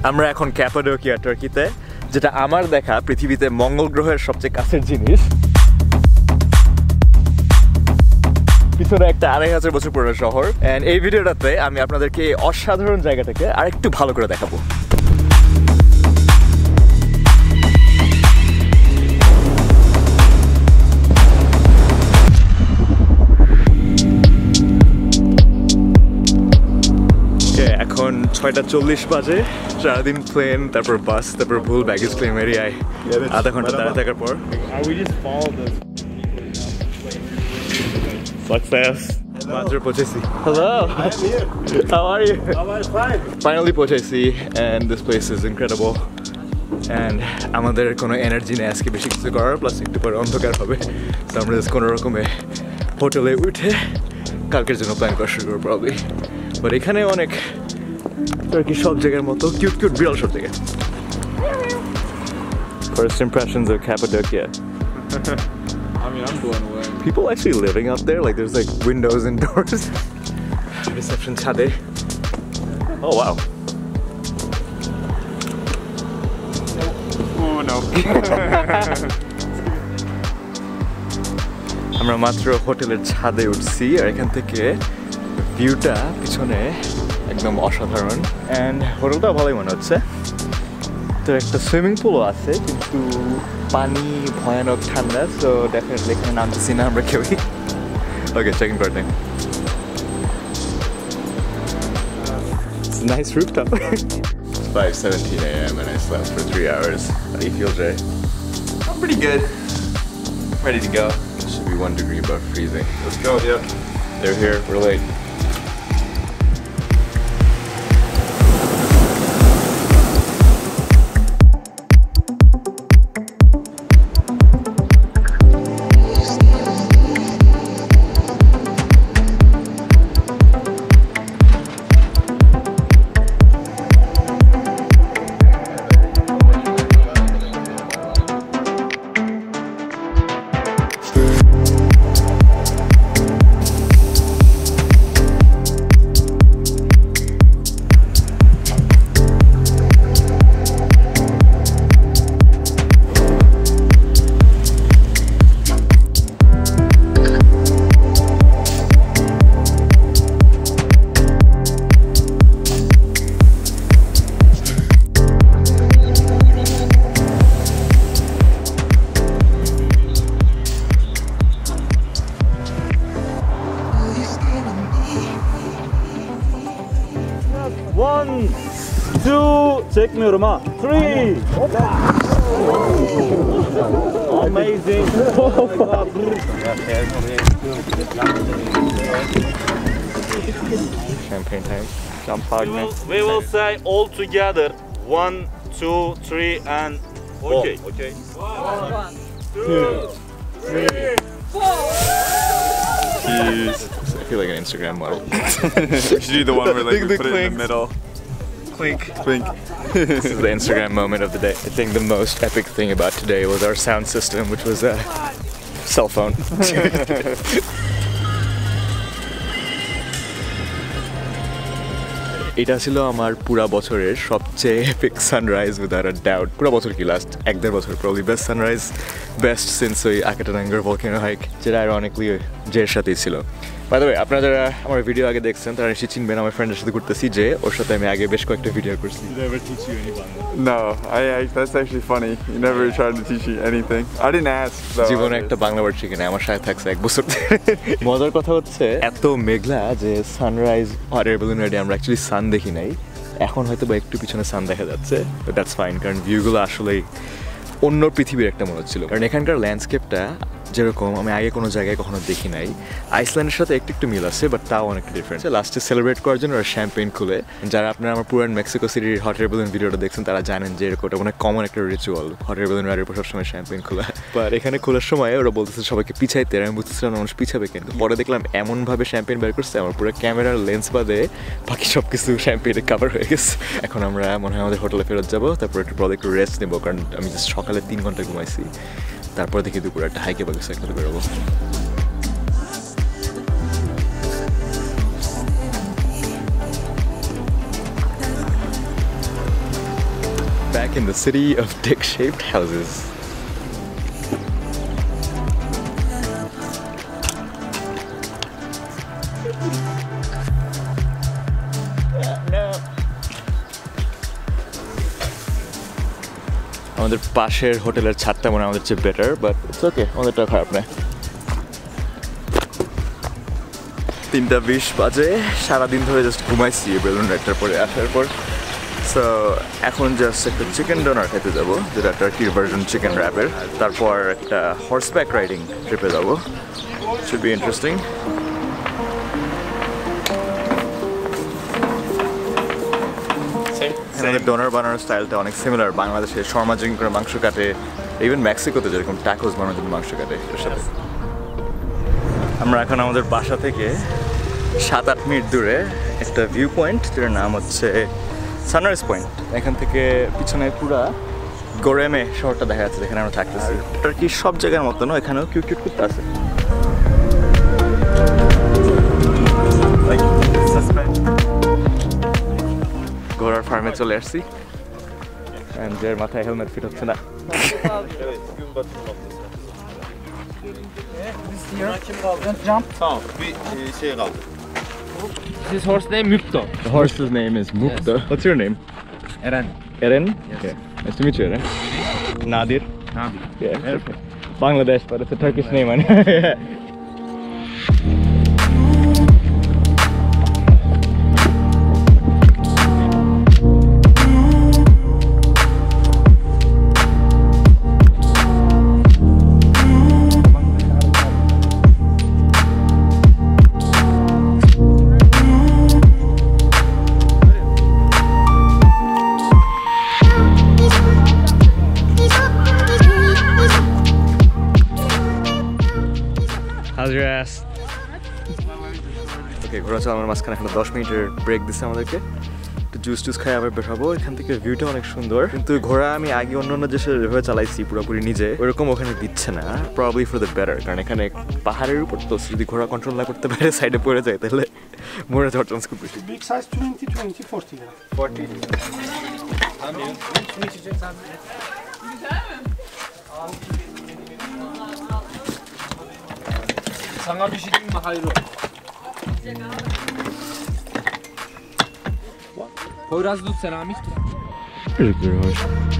আমরা এখন ক্যাপাডোকিয়া টার্কিতে, যেটা আমার দেখা পৃথিবীতে মঙ্গল গ্রহের সবচেয়ে কাছের জিনিস। পিছনে একটা 2500 বছর পুরনো শহর। এন্ড এই ভিডিওটাতে আমি আপনাদেরকে এই অসাধারণ জায়গাটাকে আরেকটু ভালো করে দেখাবো। এখন 6:40 বাজে। সারাদিন প্লেন, তারপর বাস, তারপর ভুল ব্যাগেজ ক্লেম এরিয়ায় আধা ঘন্টা দাঁড়িয়ে থাকার পর সাকসেস মাত্র পৌঁছেছি। Hello, how are you? Finally পৌঁছেছি and this place is incredible and আমাদের কোনো এনার্জি নেই আজকে বেশি কিছু করার, প্লাস একটু পরে অন্ধকার হবে। তো আমরা কোনো রকমে হোটেলে উঠে কালকের জন্য প্ল্যান করা শুরু করবো প্রবলি। বাট এখানে অনেক Turkey সব জায়গার মতো কিউট কিউট বিড়াল সব জায়গায়। First impressions of Cappadocia. I mean, I'm blown away. People actually living out there, like there's like windows and doors. Reception ছাদে। Oh wow. Oh no. আমরা মাত্র হোটেলের ছাদে উঠছি আর এখান থেকে ভিউটা পিছনে একদম অসাধারণ এন্ড হোটেলটা ভালোই মনে হচ্ছে। তো একটা সুইমিং পুলও আছে কিন্তু পানি ভয়ানক ঠান্ডা, সো ডেফিনেটলি এখানে নামতেছি না আমরা কেউই। ওকে, চেকিং করে time. Nice rooftop. It's 5:17 a.m. and I slept for 3 hours. How do you feel, Jay? I'm pretty good. Ready to go. It should be 1 degree above freezing. Let's go, yep. They're here, we're late. Çekmiyorum ha. 3. Amazing. Champagne time. We will say all together 1, 2, 3 and okay. Okay. 1, 2, 3, 4. Cheers. I feel like an Instagram model. You should do the one where like we put it in the middle. Clink. Clink. This is the Instagram moment of the day. I think the most epic thing about today was our sound system, which was a cell phone. এটা ছিল আমার পুরা বছরের সবচেয়ে epic sunrise without a doubt. পুরা বছর কি last 1-1.5 বছর probably best sunrise, best since ওই Akatanangar volcano hike, যেটা ironically জের সাথেই ছিল। By the way, আপনারা যারা আমার ভিডিও আগে দেখছেন তারা নিশ্চয়ই চিনবেন, আমার ফ্রেন্ডের সাথে ঘুরতেছি যে ওর সাথে আমি আগে বেশ কয়েকটা ভিডিও করছি। Did I ever teach you any Bangla? No, that's actually funny. You never tried to teach me anything. I didn't ask though. জীবনে একটা বাংলা ওয়ার্ড শিখে নাই, আমার সাথে থাকছে 1 বছর। মজার কথা হচ্ছে এত মেঘলা যে সানরাইজ হট এয়ার বেলুন রাইডে আমরা অ্যাকচুয়ালি সান দেখি নাই। এখন হয়তো বা একটু পিছনে সান দেখা যাচ্ছে, বাট দ্যাটস ফাইন, কারণ ভিউগুলো আসলেই অন্য পৃথিবীর একটা মনে হচ্ছিল। কারণ এখানকার ল্যান্ডস্কেপটা যেরকম আমি আগে কোনো জায়গায় কখনো দেখি নাই। আইসল্যান্ডের সাথে একটু মিল আছে, বাট তাও অনেকটা ডিফারেন্ট। লাস্টে সেলিব্রেট করার জন্য ওরা শ্যাম্পেইন খুলে। যারা আপনারা আমার পুরান মেক্সিকো সিটির হট এয়ার বেলুন ভিডিওটা দেখছেন তারা জানেন যে এরকম অনেক কমন একটা রিচুয়াল, হট এয়ার বেলুন রাইডের পর সবসময় শ্যাম্পেইন খোলা। বাট এখানে খোলার সময় ওরা বলতেছে সবাইকে পিছাইতে, আমি বুঝতেছিলাম মানুষ পিছাবে, কিন্তু পরে দেখলাম এমনভাবে শ্যাম্পেইন বের করছে আমার পুরো ক্যামেরার লেন্স বাদে বাকি সব কিছু শ্যাম্পেইনে কাভার হয়ে গেছে। এখন আমরা মনে হয় আমাদের হোটেলে ফেরত যাবো, তারপর একটু পরে একটু রেস্ট নেবো, কারণ আমি জাস্ট সকালে 3 ঘন্টা ঘুমাইছি। তারপর দেখি দুপুরে একটা হাইকে বা কিছু একটা বেরোবো। back in the city of dick-shaped houses. আমাদের পাশের হোটেলের ছাদটা মনে হয় আমাদের চেয়ে বেটার, বাট ইটস ওকে, আমাদেরটা খারাপ না। 3:20 বাজে, সারাদিন ধরে জাস্ট ঘুমাইছি বেলুন রাইডটার পরে আসার পর। সো এখন জাস্ট একটা চিকেন ডোনার খেতে যাবো, যেটা টার্কির ভার্জন চিকেন র্যাপের। তারপর একটা হর্সব্যাক রাইডিং ট্রিপে যাবো, শুড বি ইন্টারেস্টিং। আমাদের ডোনার বানানোর স্টাইলটা অনেক সিমিলার বাংলাদেশে, শর্মা চিকেন করে মাংস কাটে, ইভেন মেক্সিকোতে যেরকম ট্যাকোস বানানোর জন্য মাংস কাটে এর সাথে। আমরা এখন আমাদের বাসা থেকে 7-8 মিনিট দূরে একটা ভিউ পয়েন্ট, যেটার নাম হচ্ছে সানরাইজ পয়েন্ট। এখান থেকে পিছনে পুরা গোরেমে শহরটা দেখা যাচ্ছে, যেখানে আমরা থাকতেছি। ওটার কি সব জায়গার মতো না, এখানেও কিউট কিউট করতে আছে। ঘোড়ার ফার্মে চলে আসছি, এর মাথায় হেলমেট ফিট হচ্ছে না। His horse name Mukto. The horse's name is Mukta. Yes. What's your name? Eren. Eren? Yes. Okay. Nice to meet you, Eren. Nadir? Nadir. Yeah, perfect. Bangladesh, but it's a Turkish name. Yeah. How's your ass? Okay, ঘোরা চালানোর মাঝখানে এখন 10 মিনিটের break দিচ্ছে আমাদেরকে। একটু juice টুস খাই আবার বের হবো। এখান থেকে ভিউটা অনেক সুন্দর, কিন্তু ঘোড়া আমি আগে অন্য দেশে যেভাবে চালাইছি পুরোপুরি নিজে, ওরকম ওখানে দিচ্ছে না। প্রবাবলি ফর দ্য বেটার, কারণ এখানে পাহাড়ের উপর তো যদি ঘোড়া কন্ট্রোল না করতে পারে সাইডে পড়ে যায়, তাহলে মরে যাওয়ার চান্স খুব বেশি। Big size 20, 40 lira. 40. Sana bir şey diyeyim mi? Hayır. Poyraz Dut Seramik. Teşekkür hoş.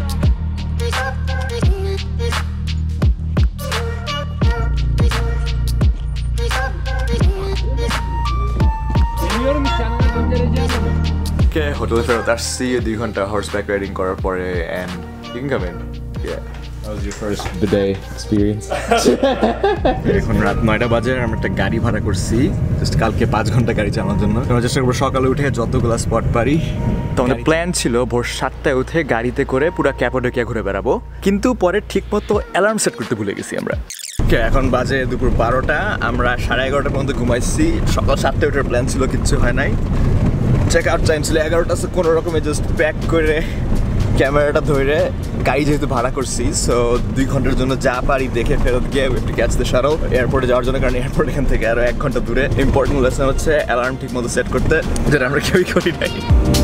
Biliyorum bir tane göndereceğim ama. Okay, হোটেলে ফেরত আসছি 2 ঘন্টা হর্সব্যাক রাইডিং করার পরে, and you can come in. Yeah. How was your first bidet experience? এখন রাত 9টা বাজে, আমরা একটা গাড়ি ভাড়া করছি জাস্ট কালকে 5 ঘন্টা গাড়ি চালানোর জন্য। আমরা চেষ্টা করবো সকালে উঠে যতগুলো স্পট পারি। তো আমাদের প্ল্যান ছিল ভোর 7টায় উঠে গাড়িতে করে পুরো ক্যাপাডোকিয়া ঘুরে বেড়াবো, কিন্তু পরে ঠিকমতো অ্যালার্ম সেট করতে ভুলে গেছি আমরা। এখন বাজে দুপুর 12টা, আমরা 11:30 পর্যন্ত ঘুমাইছি। সকাল 7টায় ওঠার প্ল্যান ছিল, কিচ্ছু হয় নাই। চেক আউট টাইম ছিল 11টা, কোনো রকমে জাস্ট প্যাক করে ক্যামেরাটা ধরে গাড়ি যেহেতু ভাড়া করছি, সো 2 ঘন্টার জন্য যা পারি দেখে ফেরত গিয়ে একটু ক্যাচ দ্য শাটল এয়ারপোর্টে যাওয়ার জন্য, কারণ এয়ারপোর্ট এখান থেকে আরো 1 ঘন্টা দূরে। ইম্পর্টেন্ট লেসন হচ্ছে অ্যালার্ম ঠিক মতো সেট করতে, যেটা আমরা কেউই করি নাই।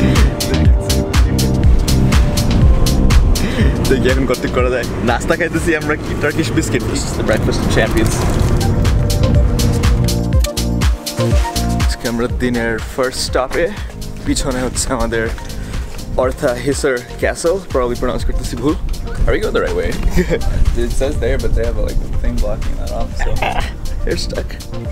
দেখি এখন কত করা যায়। নাস্তা খাইতেছি আমরা কি টার্কিশ বিস্কিট, ব্রেকফাস্ট চ্যাম্পিয়ন্স। আজকে আমরা দিনের ফার্স্ট স্টপে, পিছনে হচ্ছে আমাদের Ortha Hisar Castle, probably pronounced করতেছি ভুল। Are we going the right way? It says there, but they have like a thing blocking that off. So They're stuck.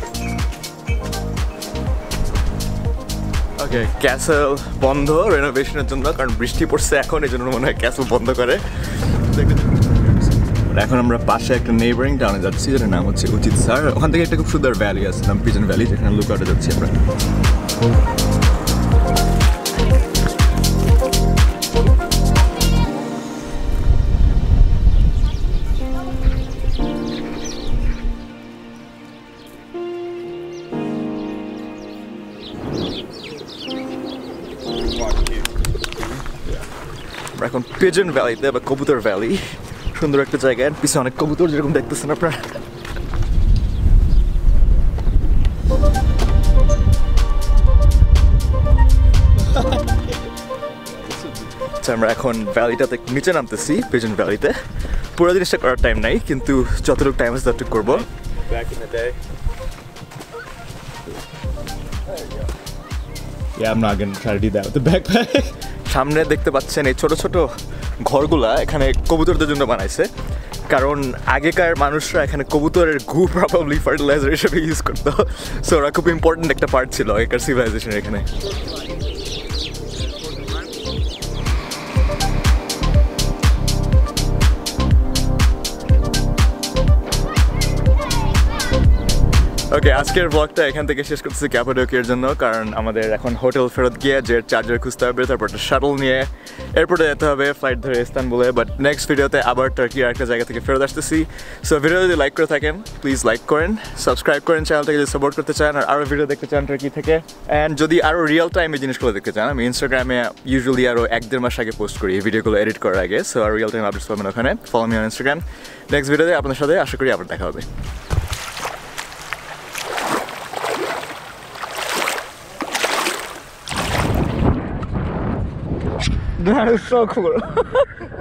Okay, castle বন্ধ রেনোভেশনের জন্য, কারণ বৃষ্টি পড়ছে এখন, এই জন্য মনে হয় ক্যাসেল বন্ধ করে। এখন আমরা পাশে একটা নেইবারিং টাউনে যাচ্ছি, যেটার নাম হচ্ছে উচিত স্যার। ওখান থেকে একটা খুব সুন্দর ভ্যালি আছে, নাম পিজন ভ্যালি, যেখানে লুক আউটে যাচ্ছি আমরা। এখন পিজন ভ্যালিতে বা কবুতর ভ্যালি, সুন্দর একটা জায়গা। পিছনে অনেক কবুতর যেরকম দেখতেছেন আপনারা। আমরা এখন ভ্যালিটাতে নিচে নামতেছি, পিজন ভ্যালিতে। পুরো জিনিসটা করার টাইম নাই, কিন্তু যতটুকু টাইম আছে ততটুকু করবো। Back in the day. Yeah, I'm not gonna try to do that with the backpack. সামনে দেখতে পাচ্ছেন এই ছোট ছোট ঘরগুলা এখানে কবুতরদের জন্য বানাইছে, কারণ আগেকার মানুষরা এখানে কবুতরের গু প্রবাবলি ফার্টিলাইজার হিসেবে ইউজ করতো। সো ওরা খুব ইম্পর্টেন্ট একটা পার্ট ছিল আগেকার সিভিলাইজেশনের এখানে। ওকে, আজকের ব্লগটা এখান থেকে শেষ করতেছি ক্যাপাডোকিয়ার জন্য, কারণ আমাদের এখন হোটেল ফেরত গিয়ে যে চার্জার খুঁজতে হবে, তারপর শাটল নিয়ে এয়ারপোর্টে যেতে হবে ফ্লাইট ধরে ইস্তানবুলে। বাট নেক্সট ভিডিওতে আবার টার্কির আরেকটা জায়গা থেকে ফেরত আসতেছি। সো ভিডিও যদি লাইক করে থাকেন প্লিজ লাইক করেন, সাবস্ক্রাইব করেন চ্যানেলটাকে যদি সাপোর্ট করতে চান, আর আরও ভিডিও দেখতে চান টার্কি থেকে। অ্যান্ড যদি আরও রিয়েল টাইমে জিনিসগুলো দেখতে চান, আমি ইনস্টাগ্রামে ইউজুয়ালি আরও 1-1.5 মাস আগে পোস্ট করি এই ভিডিওগুলো এডিট করার আগে। সো আর রিয়েল টাইম আপডেটস পাবেন ওখানে। Follow me on Instagram. Next ভিডিওতে আপনার সাথে আশা করি আবার দেখা হবে। That is so cool.